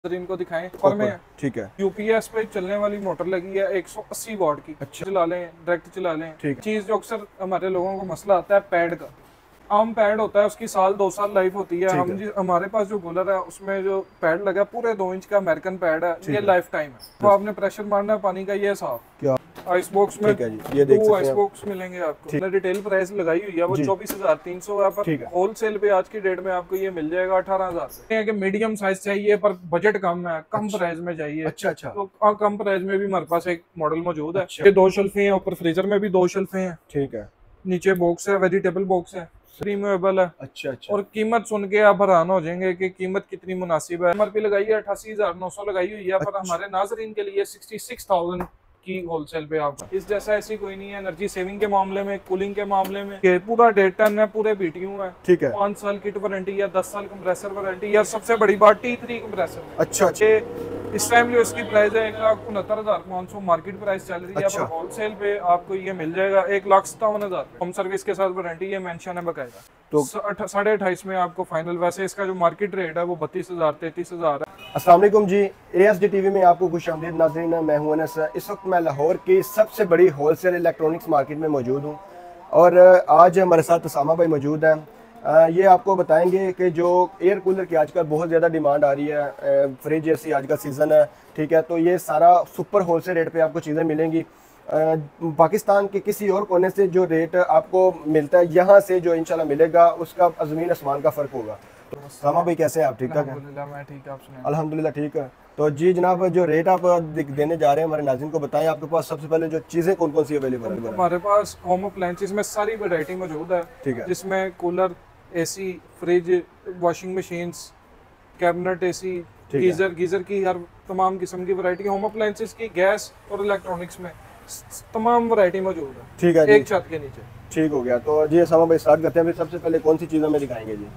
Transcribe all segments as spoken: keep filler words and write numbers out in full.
इनको दिखाएं और में ठीक है। यूपीएस पे चलने वाली मोटर लगी है एक सौ अस्सी वॉट की। अच्छा। चला लें, डायरेक्ट चला लें। ठीक है। चीज जो अक्सर हमारे लोगों को मसला आता है पैड का। आम पैड होता है, उसकी साल दो साल लाइफ होती है। हम जी हमारे पास जो कूलर है उसमें जो पैड लगा पूरे दो इंच का अमेरिकन पैड है, ये लाइफ टाइम है। तो आपने प्रेशर मारना है पानी का, ये साफ क्या आइस बॉक्स में ठीक है जी, ये देख दो सकते आइस हैं बॉक्स मिलेंगे आपको। मैंने रिटेल प्राइस लगाई हुई है वो चौबीस हजार तीन सौ है, पर होलसेल पे आज की डेट में आपको ये मिल जाएगा अठारह हजार से। मीडियम साइज चाहिए पर बजट कम है, कम अच्छा। प्राइस में चाहिए। अच्छा अच्छा। तो आ, कम प्राइस में भी हमारे पास एक मॉडल मौजूद है। अच्छा। ये दो शेल्फे हैं, ऊपर फ्रीजर में भी दो शेल्फे हैं। ठीक है। नीचे बॉक्स है, वेजिटेबल बॉक्स है, रिमूवेबल है। अच्छा अच्छा। और कीमत सुन के आप हैरान हो जाएंगे कि कीमत कितनी मुनासिब है। एमआरपी लगाई है अठासी हजार नौ सौ लगाई हुई है, पर हमारे नाजरीन के लिए सिक्सटी सिक्स थाउजेंड की होलसेल पे आपका। इस जैसा ऐसी कोई नहीं है। एनर्जी सेविंग के मामले में, कूलिंग के मामले में के पूरा डेढ़ टन है, पूरे बीटीयू है। ठीक है। पाँच साल किट वारंटी या दस साल कंप्रेसर वारंटी, या सबसे बड़ी बात टी थ्री कंप्रेसर। अच्छा अच्छा। इस टाइम जो इसकी प्राइस है एक लाख उनहत्तर हजार पाँच सौ मार्केट प्राइस चल रही है। अच्छा। पर होलसेल पे आपको ये मिल जाएगा एक लाख सत्तावन हजार। होम सर्विस के साथ वारंटी, ये मेंशन है बकायदा। तो साढ़े अट्ठाईस में आपको फाइनल। वैसे इसका जो मार्केट रेट है वो बत्तीस हजार तैतीस हजार है। अस्सलाम वालेकुम जी, ए एस डी टीवी में आपको खुशामदीद नाज़रीन। मैं हूं अनस। इस वक्त मैं लाहौर की सबसे बड़ी होलसेल इलेक्ट्रॉनिक्स मार्केट में मौजूद हूं और आज हमारे साथ उसामा भाई मौजूद हैं। ये आपको बताएंगे कि जो एयर कूलर की आजकल बहुत ज़्यादा डिमांड आ रही है, फ्रिज जैसी आज का सीज़न है, ठीक है, तो ये सारा सुपर होलसेल रेट पे आपको चीज़ें मिलेंगी। पाकिस्तान के किसी और कोने से जो रेट आपको मिलता है यहाँ से जो इंशाल्लाह मिलेगा उसका ज़मीन आसमान का फ़र्क होगा। तो सामा भाई कैसे हैं आप? ठीक ठाक हैं? मैं ठीक, आप सुनाएं? अल्हम्दुलिल्लाह ठीक है। तो जी जनाब, जो रेट आप देने जा रहे हैं हमारे नाज़रीन को बताएं, आपके पास सबसे पहले जो चीज़ें कौन कौन सी अवेलेबल है? हमारे पास होम अप्लायंसेस में सारी वैरायटी मौजूद है। ठीक है। जिसमें cooler, AC, fridge, washing machines, cabinet AC, geyser geyser की हर तमाम किस्म की वैरायटी होम अप्लायंसेस की, गैस और इलेक्ट्रॉनिक्स में तमाम वैरायटी मौजूद है। ठीक है, एक छत के नीचे। ठीक हो गया। तो जी सामा भाई स्टार्ट करते हैं। सबसे पहले कौन सी चीज़ हमें दिखाएंगे जी?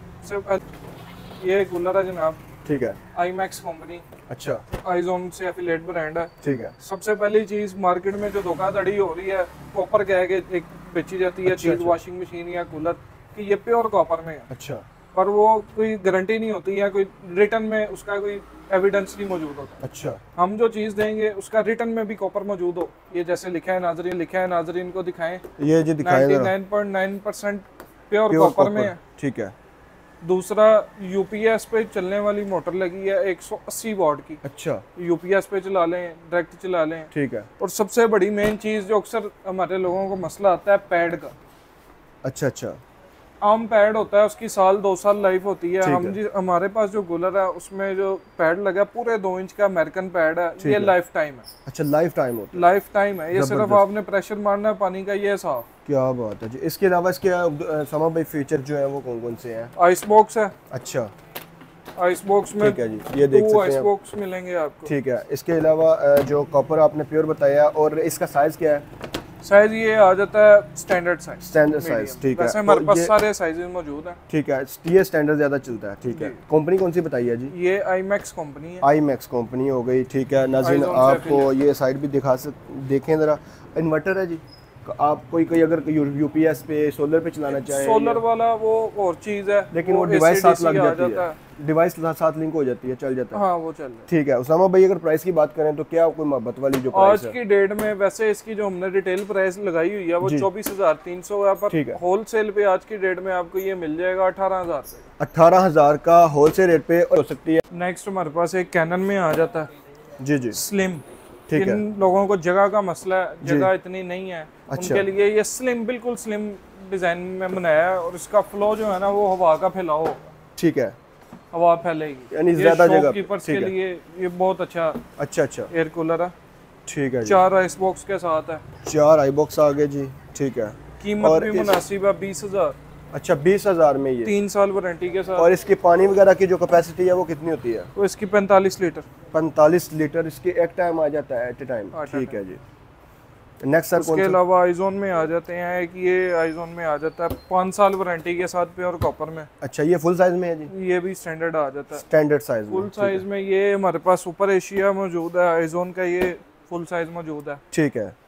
सबसे ये कूलर है जनाब। ठीक है। I max company. अच्छा। आईजोन से एफिलिएट ब्रांड है। ठीक है। सबसे पहली चीज मार्केट में जो धोखाधड़ी हो रही है, कॉपर कह के एक बेची जाती है चीज, वॉशिंग मशीन या कूलर कि ये प्योर कॉपर में है। अच्छा। पर वो कोई गारंटी नहीं होती है, कोई रिटर्न में उसका कोई एविडेंस नहीं मौजूद होता। अच्छा। हम जो चीज देंगे उसका रिटर्न में भी कॉपर मौजूद हो, ये जैसे लिखा है नाजरीन, लिखा है नाजरीन को दिखाएं। ये जी दिखाएं। Ninety nine point nine percent pure copper में है। ठीक है। दूसरा, यूपीएस पे चलने वाली मोटर लगी है एक सौ अस्सी वॉट की। अच्छा। यूपीएस पे चला लें, डायरेक्ट चला लें। ठीक है। और सबसे बड़ी मेन चीज जो अक्सर हमारे लोगों को मसला आता है पैड का। अच्छा अच्छा। आम पैड होता है, उसकी साल दो साल लाइफ होती है। हम जी हमारे पास जो कूलर है उसमें जो पैड लगा है पूरे दो इंच का अमेरिकन पैड है, ये लाइफ टाइम है। अच्छा, लाइफ टाइम होता है? लाइफ टाइम है। ये सिर्फ आपने प्रेशर मारना है पानी का, ये साफ। क्या बात है जी। इसके अलावा इसके सामा भाई फीचर जो है वो कौन कौन से हैं? आइस बॉक्स है। अच्छा। आइस बॉक्स में ठीक है जी, ये देख सकते हैं आइस बॉक्स मिलेंगे आपको। ठीक है। इसके अलावा जो कॉपर आपने प्योर बताया, और इसका साइज क्या है? साइज ये आ जाता है स्टैंडर्ड साइज। स्टैंडर्ड साइज, ठीक है। वैसे हमारे पास सारे साइजेस मौजूद हैं। ठीक है। ये स्टैंडर्ड ज्यादा चलता है। ठीक है। कंपनी कौन सी बताई है जी? ये आई मैक्स कंपनी है। आई मैक्स कंपनी हो गई। ठीक है। नाज़रीन आपको ये साइड भी दिखा सक देखें जरा। इन्वर्टर है जी। आप कोई कोई अगर यूपीएस पे, सोलर पे चलाना चाहे, सोलर वाला वो और चीज है, लेकिन वो, वो डिवाइस साथ लग जाती है, डिवाइस साथ लिंक हो जाती है, चल जाता है। हाँ, वो चल रहा है। ठीक है। उसामा भाई अगर प्राइस की बात करें तो क्या कोई मोहब्बत वाली जो प्राइस है आज की डेट में? वैसे इसकी जो हमने रिटेल प्राइस लगाई हुई है वो चौबीस हजार तीन सौ है, पर होलसेल पे आज की डेट में आपको ये मिल जाएगा अठारह हजार से। अठारह हजार का होलसेल रेट पे हो सकती है। नेक्स्ट हमारे पास एक कैनन में आ जाता है जी जी, स्लिम। ठीक है। लोगों को जगह का मसला है, जगह इतनी नहीं है। अच्छा। उनके लिए ये स्लिम, बिल्कुल स्लिम डिजाइन में बनाया है, और इसका फ्लो जो है ना वो हवा का फैलाव होगा। ठीक है। हवा फैलेगी, यानी ज्यादा जगह कीपर्स के लिए ये बहुत अच्छा अच्छा अच्छा एयर कूलर है। ठीक है। चार आइस बॉक्स के साथ है। चार आई बॉक्स आ गए जी। ठीक है। कीमत भी मुनासिब है, बीस हजार। अच्छा, बीस हजार में ये तीन साल वारंटी के साथ। और इसकी पानी वगैरह की जो कैपेसिटी है वो कितनी होती है? वो इसकी पैंतालीस लीटर। पैंतालीस लीटर इसकी एक टाइम आ जाता है, एट ए टाइम। ठीक है जी। नेक्स्ट सर, उसके अलावा आईजोन में आ जाते हैं। एक ये आईजोन में आ जाता है पाँच साल वारंटी के साथ प्योर कॉपर में। अच्छा, ये फुल साइज में है जी? ये भी स्टैंडर्ड आ जाता है, स्टैंडर्ड साइज। फुल साइज में ये हमारे पास सुपर एशिया मौजूद है, आईजोन का ये फुल साइज मौजूद है। ठीक है।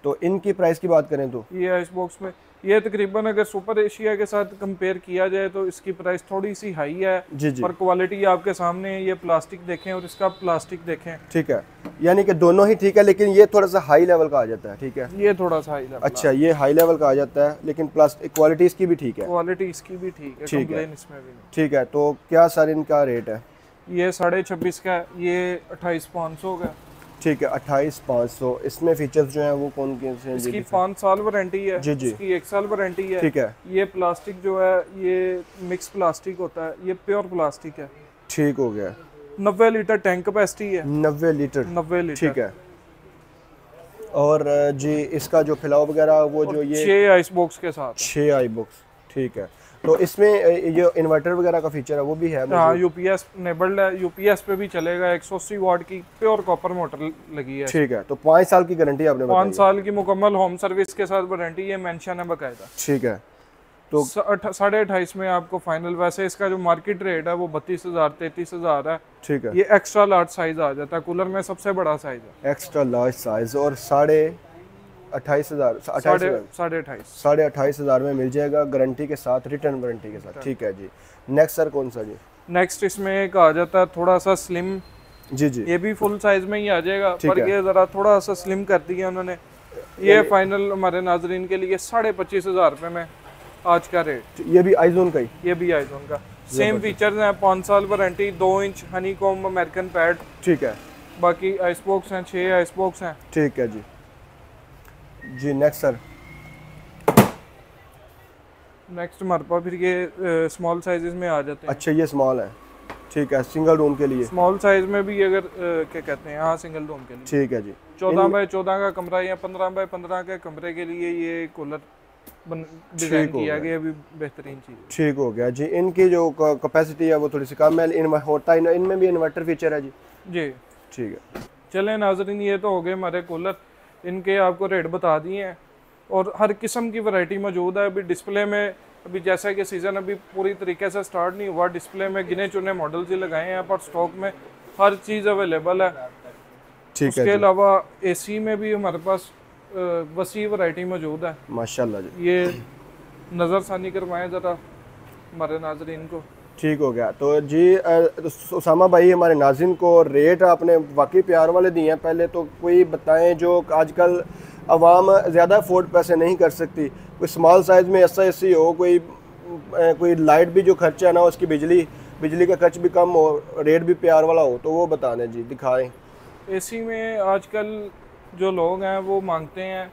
तो इनकी प्राइस की बात करें तो ये आइस बॉक्स में ये तकरीबन अगर सुपर एशिया के साथ कंपेयर किया जाए तो इसकी प्राइस थोड़ी सी हाई है जी जी, पर क्वालिटी आपके सामने है। ये प्लास्टिक देखें और इसका प्लास्टिक देखें, ठीक है, यानी कि दोनों ही ठीक है, लेकिन ये थोड़ा सा हाई लेवल का आ जाता है, ठीक है, ये थोड़ा सा हाई लेवल। अच्छा, ये हाई लेवल का आ जाता है, लेकिन प्लास्टिक क्वालिटी इसकी भी ठीक है, क्वालिटी इसकी भी ठीक है, ठीक है, इसमें भी नहीं। ठीक है। तो क्या सर इनका रेट है? ये साढ़े छब्बीस का है, ये अट्ठाईस पाँच सौ का, ठीक है, अट्ठाईस पाँच सौ। इसमें फीचर्स जो हैं वो कौन कौन से हैं? इसकी पाँच साल वारंटी है जी जी, इसकी एक साल वारंटी है, ठीक है। ये प्लास्टिक जो है ये मिक्स प्लास्टिक होता है, ये प्योर प्लास्टिक है, ठीक हो गया। नब्बे लीटर टैंक कैपेसिटी है, नब्बे लीटर, नब्बे लीटर, ठीक है। और जी इसका जो फिलाव वगैरह वो जो ये छः आइस बॉक्स के साथ, छः आई बॉक्स, ठीक है। तो इसमें ये इन्वर्टर वगैरह का फीचर है वो भी है? हाँ, यूपीएस इनेबल्ड है, यूपीएस पे भी चलेगा, एक सौ अस्सी वाट की प्योर कॉपर मोटर लगी है, ठीक है। तो पाँच साल की गारंटी आपने बताई? पाँच साल की मुकम्मल होम सर्विस के साथ वारंटी, ये मेंशन है बकायदा, ठीक है। तो साढ़े अट्ठाईस में आपको फाइनल, वैसे इसका जो मार्केट रेट है वो बत्तीस हजार तैतीस हजार है, ठीक है। ये एक्स्ट्रा लार्ज साइज आ जाता है, कूलर में सबसे बड़ा साइज है, एक्स्ट्रा लार्ज साइज, और साढ़े अट्ठाईस हजार साढ़े साढ़े अट्ठाईस साढ़े अट्ठाईस हजार में मिल जाएगा, गारंटी के साथ, रिटर्न वारंटी के साथ, ठीक है जी। नेक्स्ट सर कौन सा जी? नेक्स्ट इसमें एक आ जाता है थोड़ा सा स्लिम, जी जी, ये भी फुल साइज में ही आ जाएगा, पर है। ये जरा थोड़ा सा स्लिम कर दिया उन्होंने, ये फाइनल हमारे नाजरीन के लिए साढ़े पच्चीस हजार रुपये में आज का रेट। ये भी आइजोन का ही? ये भी आइजोन का, सेम फीचर्स हैं, पाँच साल वारंटी, दो inch honey comb American pad, ठीक है। बाकी आइस बॉक्स हैं, छः आइस बॉक्स हैं, ठीक है जी। जी नेक्स्ट सर? नेक्स्ट हमारे पास फिर ये स्मॉल साइजेस में आ जाते हैं। अच्छा, ये स्मॉल है, ठीक है, सिंगल रूम के लिए। स्मॉल साइज में भी अगर क्या कहते हैं, हाँ सिंगल रूम के लिए, ठीक है जी। चौदह बाय चौदह का कमरा या पंद्रह बाय पंद्रह के कमरे के लिए ये कूलर डिजाइन किया गया, भी बेहतरीन चीज, ठीक हो गया जी। इनकी जो कैपेसिटी है वो थोड़ी सी कम है, इन होता है, इनमें भी इन्वर्टर फीचर है जी? जी, ठीक है। चलें नाज़रीन, ये तो हो गए हमारे कूलर, इनके आपको रेट बता दिए हैं और हर किस्म की वैरायटी मौजूद है। अभी डिस्प्ले में, अभी जैसा कि सीज़न अभी पूरी तरीके से स्टार्ट नहीं हुआ, डिस्प्ले में गिने चुने मॉडल्स ही लगाए हैं, पर स्टॉक में हर चीज़ अवेलेबल है, ठीक है। उसके अलावा एसी में भी हमारे पास वसी वैरायटी मौजूद है, माशाल्लाह जी। ये नज़रसानी करवाएं ज़रा हमारे नाजरीन को। ठीक हो गया। तो जी उसामा भाई, हमारे नाज़रीन को रेट आपने वाकई प्यार वाले दिए हैं। पहले तो कोई बताएं जो आजकल आवाम ज़्यादा अफोर्ड पैसे नहीं कर सकती, कोई स्मॉल साइज़ में ऐसा ऐसी हो, कोई कोई लाइट भी जो खर्चा है ना, उसकी बिजली बिजली का खर्च भी कम हो, रेट भी प्यार वाला हो, तो वो बताने जी, दिखाएं। एसी में आजकल जो लोग हैं वो मांगते हैं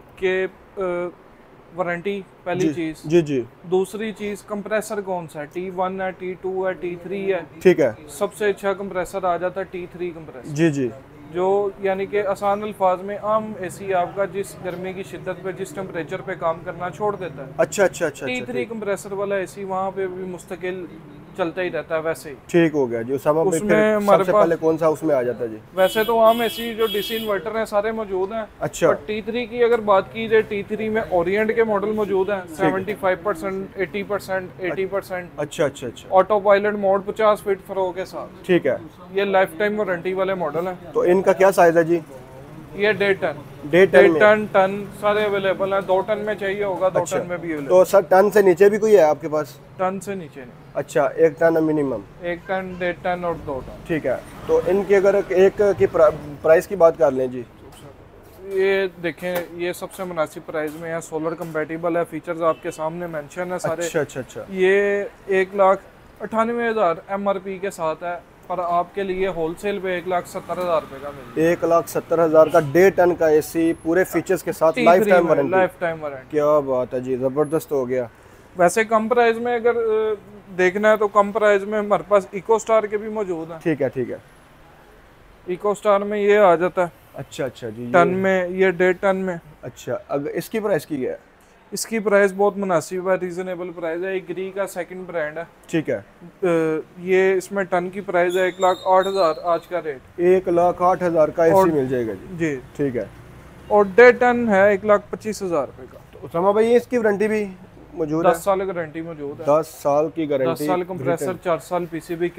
कि वारंटी पहली चीज, जी जी। दूसरी चीज कंप्रेसर कौन सा है, टी वन है, टी टू है, टी थ्री है, ठीक है। सबसे अच्छा कंप्रेसर आ जाता है टी थ्री कंप्रेसर, जी जी, जो यानी कि आसान अल्फाज में आम एसी आपका जिस गर्मी की शिद्दत पे, जिस टेम्परेचर पे काम करना छोड़ देता है। अच्छा अच्छा अच्छा। टी थ्री कंप्रेसर वाला एसी वहाँ पे भी मुस्तकिल चलता ही रहता है वैसे ही। ठीक हो गया जी। उसमें सबसे पहले कौन सा उसमें आ जाता है जी? वैसे तो आम एसी जो डीसी इन्वर्टर हैं सारे मौजूद हैं। अच्छा। पर टी थ्री की अगर बात की जाए, टी थ्री में ओरिएंट के मॉडल मौजूद हैं, seventy five percent, eighty percent, eighty percent. अच्छा अच्छा अच्छा। ऑटो पायलट मोड पचास फीट फ्रो के साथ, ठीक है। ये लाइफ टाइम वारंटी वाले मॉडल हैं। तो इनका क्या साइज है जी? ये डेढ़ टन, डेढ़ टन, टन टन सारे अवेलेबल हैं। दो टन में चाहिए होगा, दो टन में भी अवेलेबल। तो सर टन से नीचे भी कोई है आपके पास? टन से नीचे नहीं। अच्छा, एक टन मिनिमम, एक टन, डेढ़ टन और दो टन, ठीक है। तो इनकी अगर एक की प्राइस की बात कर लें जी, ये देखें, ये सबसे मुनासिब प्राइस में है, सोलर कंपैटिबल है, फीचर्स आपके सामने मेंशन है सारे। अच्छा अच्छा अच्छा। ये एक लाख अठानवे हज़ार एम आर पी के साथ है, पर आपके लिए होलसेल पे एक लाख सत्तर हजार रुपए का मिल, एक लाख सत्तर हजार का डेढ़ टन का एसी पूरे फीचर्स के साथ, life time warranty, life time warranty. क्या बात है जी, जबरदस्त हो गया। वैसे कम प्राइस में अगर देखना है तो कम प्राइस में हमारे पास इको स्टार के भी मौजूद हैं। ठीक है ठीक है। इको स्टार में ये आ जाता है। अच्छा अच्छा जी। टन में, ये डेढ़ टन में। अच्छा, अगर इसकी प्राइस की है? इसकी प्राइस बहुत मुनासिब है, रीजनेबल प्राइस है, ग्री का सेकंड ब्रांड है। ठीक है। ये इसमें टन की प्राइस है एक लाख आठ हजार आज का रेट, एक लाख आठ हजार का एसी मिल जाएगा जी। जी ठीक है। और डेढ़ टन है एक लाख पच्चीस हजार रुपए का। तो उसामा भाई, इसकी वारंटी भी मौजूद है? दस साल की गारंटी मौजूद है। दस साल की गारंटी, दस साल कंप्रेसर, चार साल पीसीबी किट,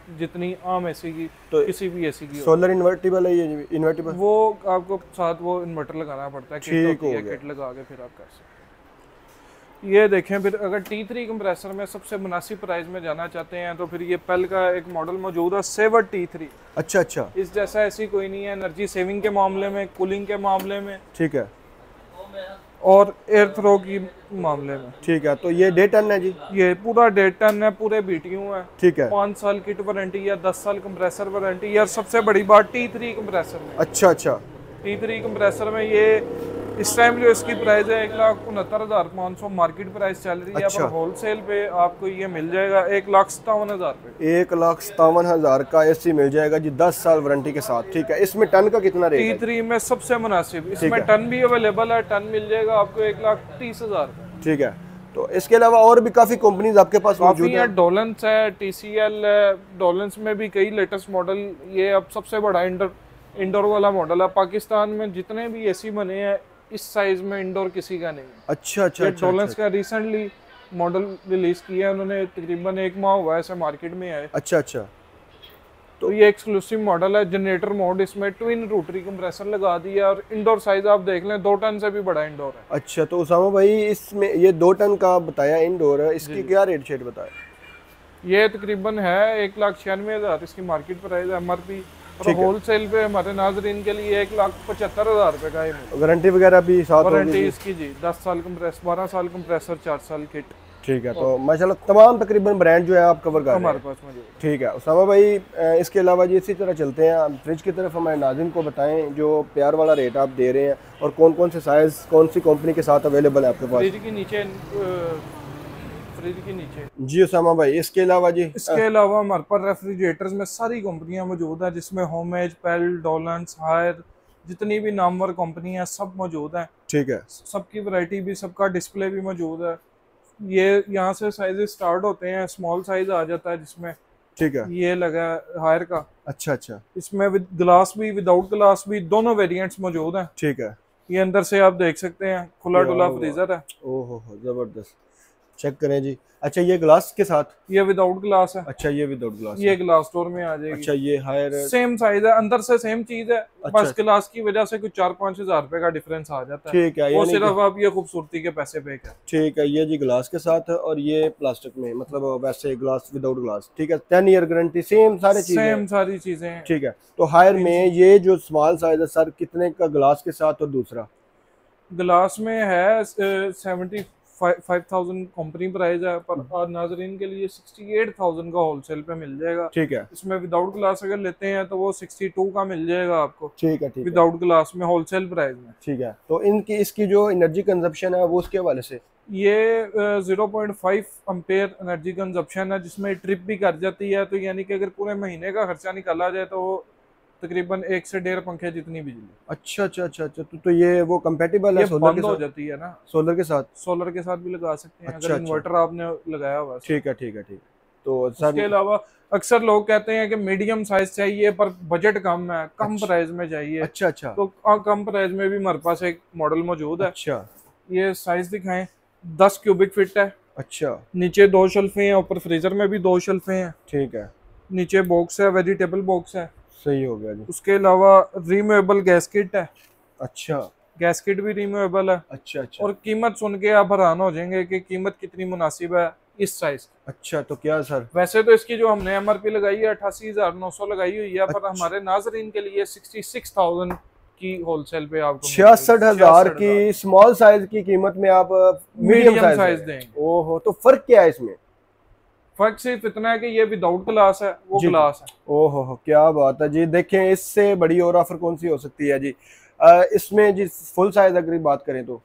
जितनी आम एसी की तो किसी भी एसी की। सोलर इन्वर्टेबल है ये? इन्वर्टेबल वो आपको साथ वो इन्वर्टर लगाना पड़ता है, किट होती है, किट लगा के फिर आप कर सकते हैं। ये देखें, फिर अगर टी थ्री कंप्रेसर में सबसे मुनासिब प्राइस में जाना चाहते हैं तो फिर ये पेल का एक मॉडल मौजूद है, सेवर टी थ्री। अच्छा अच्छा, इस जैसा ऐसी कोई नहीं है एनर्जी सेविंग के मामले में, कूलिंग के मामले में, ठीक है, और एयर थ्रो की मामले में। ठीक है। तो ये डे टन है जी? ये पूरा डे टन है, पूरे बीटीयू है, ठीक है। पाँच साल किट वारंटी या दस साल कंप्रेसर वारंटी। यार सबसे बड़ी बात टी थ्री कंप्रेसर में, अच्छा अच्छा, टी थ्री कंप्रेसर में ये इस टाइम जो इसकी प्राइस है एक लाख उनहत्तर हजार पाँच सौ मार्केट प्राइस चल रही है। अच्छा। पर होलसेल पे आपको ये मिल जाएगा एक लाख सत्तावन हजार रुपए। एक लाख सत्तावन हजार का एसी मिल जाएगा जी, दस साल वारंटी के साथ, ठीक है। इसमें टन का कितना रेट है? टी थ्री में सबसे मुनासिब, इसमें टन भी अवेलेबल है, टन मिल जाएगा आपको एक लाख तीस हजार, ठीक है। तो इसके अलावा और भी काफी कंपनीज आपके पास मौजूद है। डोलेंस है, टीसीएल है, डोलेंस में भी कई लेटेस्ट मॉडल। ये अब सबसे बड़ा इंडोर इंडोर वाला मॉडल है। पाकिस्तान में जितने भी एसी बने हैं इस साइज में इंडोर किसी का नहीं है। अच्छा अच्छा, ये अच्छा, डोलेंस अच्छा, का रिसेंटली मॉडल रिलीज किया है उन्होंने, तकरीबन एक माह हुआ है ऐसे मार्केट में आए। अच्छा अच्छा। तो ये एक्सक्लूसिव मॉडल है, जनरेटर मोड, इसमें ट्विन रोटरी कंप्रेसर लगा दिया और इंडोर साइज आप देख लें दो टन से भी बड़ा इंडोर है। अच्छा, तो उसामा भाई इसमें ये दो टन का बताया इंडोर है, इसकी क्या रेट शेट बताया? ये तकरीबन है एक लाख छियानवे हजार इसकी मार्केट प्राइस है, एमआरपी। और होलसेल पे हमारे नाजरीन के लिए एक लाख पचहत्तर हजार रुपए का है। वारंटी वगैरह भी साथ होगी? वारंटी इसकी जी दस साल कंप्रेसर, बारह साल कंप्रेसर, चार साल किट, ठीक है। तो माशाल्लाह तमाम तकरीबन ब्रांड जो है आप कवर कर रहे हैं हमारे पास मौजूद, ठीक है। उसामा भाई इसके अलावा जी इसी तरह चलते हैं फ्रिज की तरफ, हमारे नाज़रीन को बताएं जो प्यार वाला रेट आप दे रहे हैं और कौन कौन से साइज कौन सी कंपनी के साथ अवेलेबल है आपके पास? फ्रिज के नीचे, फ्रिज के नीचे जी उसामा भाई। इसके अलावा जी? इसके अलावा हमारे पास रेफ्रिजरेटर्स में सारी कंपनियां मौजूद है, जिसमें होमेज, पेल, डोलेंस, हायर, जितनी भी नामवर कंपनी है सब मौजूद है, ठीक है। सबकी वैरायटी भी, सबका डिस्प्ले भी मौजूद है। ये यहाँ से साइजेस स्टार्ट होते हैं, स्मॉल साइज आ जाता है जिसमें, ठीक है, ये लगा है हायर का। अच्छा अच्छा, इसमें विद ग्लास भी विदाउट ग्लास भी दोनों वेरिएंट्स मौजूद हैं, ठीक है। ये अंदर से आप देख सकते हैं खुला डुला फ्रीजर है। ओहो जबरदस्त, चेक करें जी। अच्छा ये ग्लास के साथ? ये विदाउट ग्लास है। अच्छा ये विदाउट ग्लास, ये ग्लास स्टोर में आ जाएगी। अच्छा ये हायर, सेम साइज है, अंदर से सेम चीज है, अच्छा, बस ग्लास की वजह से कुछ चार पाँच हजार रुपए का डिफरेंस आ जाता है, ठीक है। वो सिर्फ आप ये खूबसूरती के पैसे पे कर, ठीक है। ये जी ग्लास के साथ और ये प्लास्टिक में, मतलब वैसे ग्लास विदाउट ग्लास, ठीक है। टेन ईयर गारंटी, सेम सारी चीजें, सेम सारी चीजें, ठीक है। तो हायर में ये जो स्मॉल साइज है सर कितने का ग्लास के साथ और दूसरा? ग्लास में है seventy five thousand company price है, पर नाजरीन के लिए सिक्सटी एट थाउजेंड का होलसेल पे मिल जाएगा, ठीक है। इसमें विदाउट ग्लास अगर लेते हैं तो वो सिक्सटी टू का मिल जाएगा आपको, ठीक है, ठीक है, विदाउट ग्लास में होलसेल प्राइस में, ठीक है। तो इनकी इसकी जो एनर्जी कंजप्शन है वो उसके हवाले से? ये zero point five ampere energy consumption है, जिसमें ट्रिप भी कर जाती है, तो यानी कि अगर पूरे महीने का खर्चा निकाला जाए तो वो तकरीबन एक से डेढ़ पंखे जितनी बिजली। अच्छा अच्छा अच्छा अच्छा। तो, तो ये वो कंपैटिबल है ये सोलर के बंद हो साथ? जाती है ना, सोलर के साथ, सोलर के साथ भी लगा सकते हैं, अच्छा, अगर अच्छा। इन्वर्टर आपने लगाया हुआ है। ठीक है ठीक है ठीक है। तो सर इसके अलावा अक्सर लोग कहते हैं कि मीडियम साइज चाहिए पर बजट कम है, कम अच्छा, प्राइस में चाहिए, अच्छा अच्छा, तो कम प्राइस में भी हमारे पास एक मॉडल मौजूद है। अच्छा, ये साइज दिखाएं, दस क्यूबिक फिट है, अच्छा, नीचे दो शेल्फे हैं, ऊपर फ्रीजर में भी दो शेल्फे हैं, ठीक है, नीचे बॉक्स है, वेजिटेबल बॉक्स है, सही हो गया जी। उसके अलावा रिमूवेबल गैस किट है, अच्छा, गैस किट भी रिमूवेबल है, अच्छा अच्छा। और कीमत सुन के आप हैरान हो जाएंगे कि कीमत कितनी मुनासिब है इस साइज। अच्छा तो क्या सर? वैसे तो इसकी जो हमने एमआरपी लगाई है अठासी हजार नौ सौ लगाई हुई है, पर अच्छा। हमारे नाजरीन के लिए सिक्सटी सिक्स थाउजेंड की होलसेल पे आपको छियासठ हजार की स्मॉल साइज की कीमत में आप मीडियम साइज, साइज देंगे। ओहो, तो फर्क क्या है इसमें? फर्क सिर्फ इतना है कि ये विदाउट ग्लास है, वो ग्लास है। ओहो हो, क्या बात है जी। देखें इससे बड़ी और ऑफर कौन सी हो सकती है जी? आ, इसमें जी फुल साइज अगर बात करें तो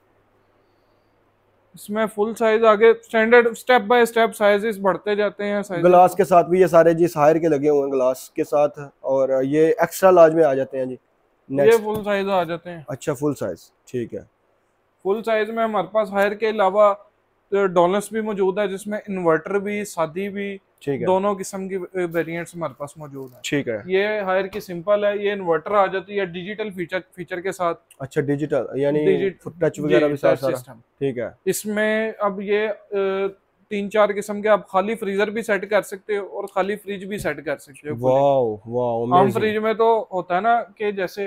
इसमें फुल साइज आगे standard step by step sizes बढ़ते जाते हैं। साइजेस ग्लास के साथ भी ये सारे जी हायर के लगे हुए हैं ग्लास के साथ, और ये एक्स्ट्रा लार्ज में आ जाते हैं जी। ये फुल साइज आ जाते हैं। अच्छा फुल साइज, ठीक है। फुल साइज में हमारे पास हायर के अलावा तो डोलेंस भी मौजूद है, जिसमें इन्वर्टर भी, शादी भी, ठीक है, दोनों किस्म की वेरिएंट्स हमारे पास मौजूद है। ठीक है। ये हायर की सिंपल है, ये इन्वर्टर आ जाती है डिजिटल फीचर फीचर के साथ। अच्छा डिजिटल यानी टच वगैरह भी साथ सारा, ठीक है। इसमें अब ये तीन चार किस्म के आप खाली फ्रीजर भी सेट कर सकते हो और खाली फ्रिज भी सेट कर सकते हो। वाह वाह, आम फ्रिज में तो होता है ना कि जैसे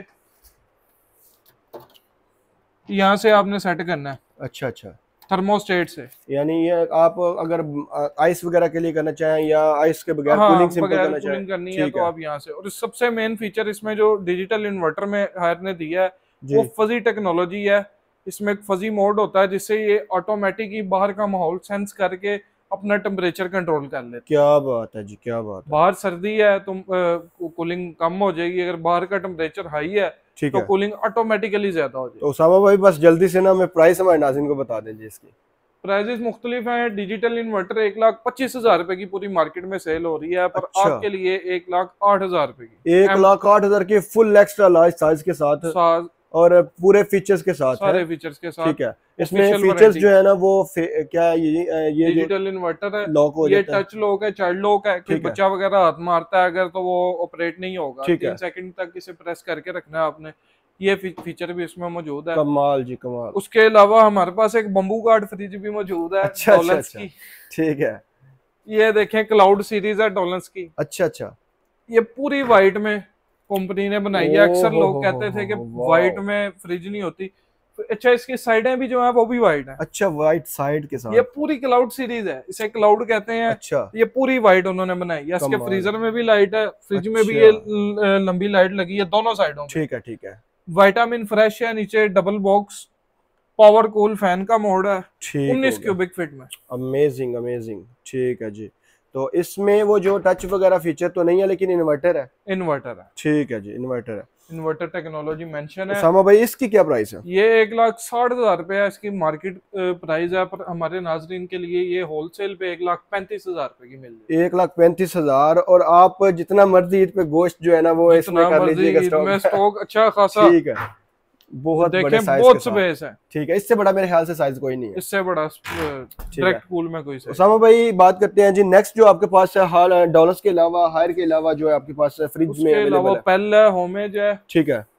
यहाँ से आपने सेट करना है। अच्छा अच्छा, थर्मोस्टेट से, यानी ये आप अगर आइस वगैरह के लिए करना चाहें या आइस के बगैर हाँ, कूलिंग सिंपल करना चाहें, कूलिंग करनी है तो आप यहाँ से। और सबसे मेन फीचर इसमें जो डिजिटल इन्वर्टर में हायर ने दिया है वो फजी टेक्नोलॉजी है। इसमें एक फजी मोड होता है जिससे ये ऑटोमेटिक ही बाहर का माहौल सेंस करके अपना टेम्परेचर कंट्रोल कर लेते। क्या बात है जी, क्या बात है। बाहर सर्दी है तो कूलिंग कम हो जाएगी, अगर बाहर का टेम्परेचर हाई है तो कूलिंग ऑटोमेटिकली ज्यादा हो जाएगी। तो उसामा भाई बस जल्दी से ना हमें प्राइस हमारे नाज़रीन को बता दें जी। इसकी प्राइजेस मुख्तलिफ हैं। डिजिटल इन्वर्टर एक लाख पच्चीस हजार रुपए की पूरी मार्केट में सेल हो रही है, पर अच्छा। आपके लिए एक लाख आठ हजार रुपए की, एक लाख आठ हजार की फुल एक्स्ट्रा लार्ज साइज के साथ, साथ और पूरे फीचर्स के साथ, सारे फीचर्स के साथ। ठीक है, इसमें फीचर्स जो है ना वो क्या ये ये डिजिटल इन्वर्टर है, लॉक हो ये जाता है, टच लॉक है, चाइल्ड लॉक है, कोई बच्चा वगैरह हाथ मारता है अगर तो वो ऑपरेट नहीं होगा, तीन सेकंड तक इसे प्रेस करके रखना है आपने। ये फीचर भी इसमें मौजूद है। कमाल जी कमाल। उसके अलावा हमारे पास एक बम्बू गार्ड फ्रिज भी मौजूद है। अच्छा, अच्छा, अच्छा, की ठीक है, ये देखें क्लाउड सीरीज है डॉलर्स की। अच्छा अच्छा, ये पूरी व्हाइट में कंपनी ने बनाई है। अक्सर लोग कहते थे कि व्हाइट में फ्रिज नहीं होती, अच्छा इसकी साइडें भी जो है वो भी व्हाइट है। अच्छा, व्हाइट साइड के साथ ये पूरी क्लाउड सीरीज है, इसे क्लाउड कहते हैं। अच्छा, ये पूरी व्हाइट उन्होंने बनाई है। इसके फ्रीजर में भी लाइट है, फ्रिज में भी ये लंबी लाइट लगी है दोनों साइडों में। ठीक है ठीक है। विटामिन फ्रेश है, नीचे double box power cool fan का मोड है, उन्नीस क्यूबिक फीट में। अमेजिंग अमेजिंग, ठीक है जी। तो इसमें वो जो टच वगैरह फीचर तो नहीं है लेकिन इन्वर्टर है। इन्वर्टर है, ठीक है जी, इन्वर्टर है, इन्वर्टर टेक्नोलॉजी मेंशन है। सामा भाई इसकी क्या प्राइस है? ये एक लाख साठ हजार रुपए है इसकी मार्केट प्राइस है, पर हमारे नाजरीन के लिए ये होलसेल पे एक लाख पैंतीस हजार रुपए की मिल जाएगी। एक लाख पैंतीस हजार और आप जितना मर्जी ईद पे गोश्त जो है ना वो इसमें कर लीजिएगा, स्टॉक अच्छा खासा, ठीक है, बहुत बड़े साइज बहुत स्पेस है, ठीक है। इससे बड़ा मेरे ख्याल से साइज कोई नहीं है, इससे बड़ा डायरेक्ट कूल में कोई। उसामा भाई बात करते हैं जी नेक्स्ट जो आपके पास है हाल डॉलर्स के अलावा हायर के अलावा जो है आपके पास फ्रिज में अवेलेबल है। पेल है, होमेज है, ठीक है।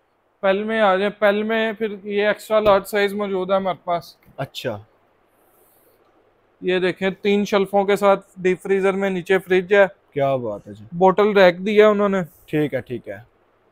पेल में आ जाए, पेल में फिर ये एक्स्ट्रा लार्ज साइज मौजूद है हमारे पास। अच्छा, ये देखें तीन शेल्फों के साथ डीप फ्रीजर में, नीचे फ्रिज है। क्या बात है जी, बोतल रैक दिया उन्होंने। ठीक है ठीक है,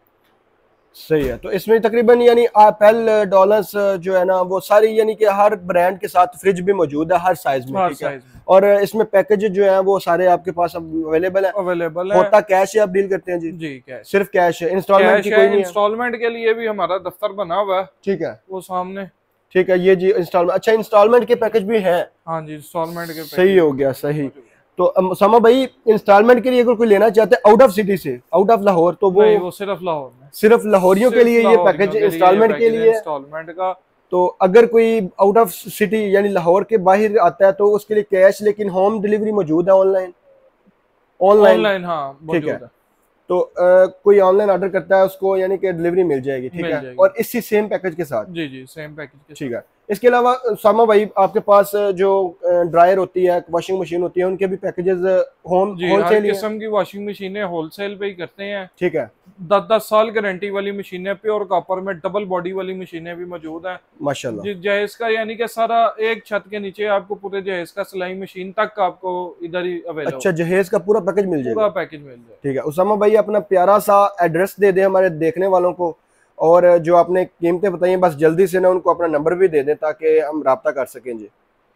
सही है। तो इसमें तकरीबन यानी एप्पल डॉलर्स जो है ना वो सारी यानी कि हर ब्रांड के साथ फ्रिज भी मौजूद है हर साइज में, ठीक है। और इसमें पैकेज जो है वो सारे आपके पास अवेलेबल है। अवेलेबल है। होता कैश है, आप डील करते हैं जी? जी कैश, सिर्फ कैश है, इंस्टॉलमेंट की कोई नहीं है? इंस्टॉलमेंट के लिए भी हमारा दफ्तर बना हुआ है, ठीक है, वो सामने, ठीक है। ये जी इंस्टॉलमेंट, अच्छा इंस्टॉलमेंट के पैकेज भी है? हाँ जी, इंस्टॉलमेंट के, सही हो गया, सही। तो सामा भाई इंस्टॉलमेंट के लिए अगर कोई लेना चाहते हैं आउट ऑफ सिटी से, आउट ऑफ लाहौर, तो वो, वो सिर्फ लाहौर में, सिर्फ लाहौरियों के लिए ये पैकेज इंस्टॉलमेंट के लिए इंस्टॉलमेंट का। तो अगर कोई आउट ऑफ सिटी यानी लाहौर के बाहर आता है तो उसके लिए कैश, लेकिन होम डिलीवरी मौजूद है ऑनलाइन? ऑनलाइन हाँ ठीक है। तो आ, कोई ऑनलाइन ऑर्डर करता है उसको यानी कि डिलीवरी मिल जाएगी, ठीक है, और इसी सेम पैकेज के साथ? जी जी, सेम पैकेज के, ठीक है। इसके अलावा सामा भाई आपके पास जो ड्रायर होती है, वॉशिंग मशीन होती है, उनके भी पैकेजेस होम होलसेल किस्म की वॉशिंग मशीनें होलसेल पे ही करते हैं, ठीक है। दस दस साल गारंटी वाली मशीनें, प्योर कॉपर में डबल बॉडी वाली मशीनें भी मौजूद हैं माशाल्लाह। जहेज का यानी कि सारा एक छत के नीचे आपको पूरे जहेज का सिलाई मशीन तक आपको इधर ही अवेलेबल। अच्छा, जहेज का पूरा पैकेज मिल जाएगा? पूरा पैकेज मिल जाएगा, ठीक है। उसामा भाई अपना प्यारा सा एड्रेस दे दे हमारे देखने वालों को, और जो आपने कीमतें बताई बस जल्दी से ना उनको अपना नंबर भी दे दें ताकि हम राब्ता कर सकें जी।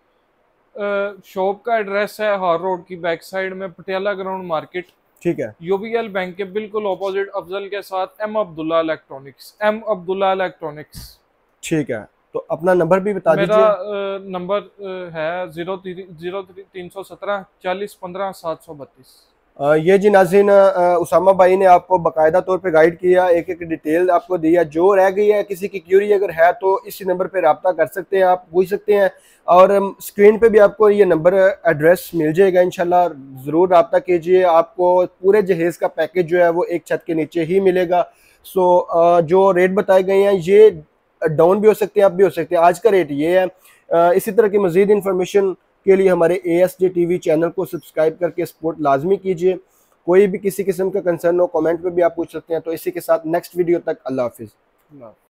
शॉप का एड्रेस है हार रोड की बैक साइड में पटियाला ग्राउंड मार्केट, ठीक है, यूबीएल बैंक के बिल्कुल ऑपोजिट अफजल के साथ M Abdullah electronics, M Abdullah electronics, ठीक है। तो अपना नंबर भी बता दीजिए। मेरा नंबर है जीरो जीरो तीन सौ सत्रह चालीस पंद्रह सात सौ बत्तीस। ये जी नाज़रीन उसामा भाई ने आपको बाकायदा तौर पे गाइड किया, एक एक डिटेल आपको दिया। जो रह गई है किसी की क्यूरी अगर है तो इसी नंबर पे रब्ता कर सकते हैं, आप पूछ सकते हैं, और स्क्रीन पे भी आपको ये नंबर एड्रेस मिल जाएगा। इंशाल्लाह ज़रूर रब्ता कीजिए, आपको पूरे जहेज़ का पैकेज जो है वो एक छत के नीचे ही मिलेगा। सो जो रेट बताए गए हैं ये डाउन भी हो सकते हैं, अप भी हो सकते हैं, आज का रेट ये है। इसी तरह की मज़ीद इन्फॉर्मेशन के लिए हमारे A S J T V channel को सब्सक्राइब करके सपोर्ट लाजमी कीजिए। कोई भी किसी किस्म का कंसर्न हो कमेंट पे भी आप पूछ सकते हैं। तो इसी के साथ नेक्स्ट वीडियो तक अल्लाह हाफिज़।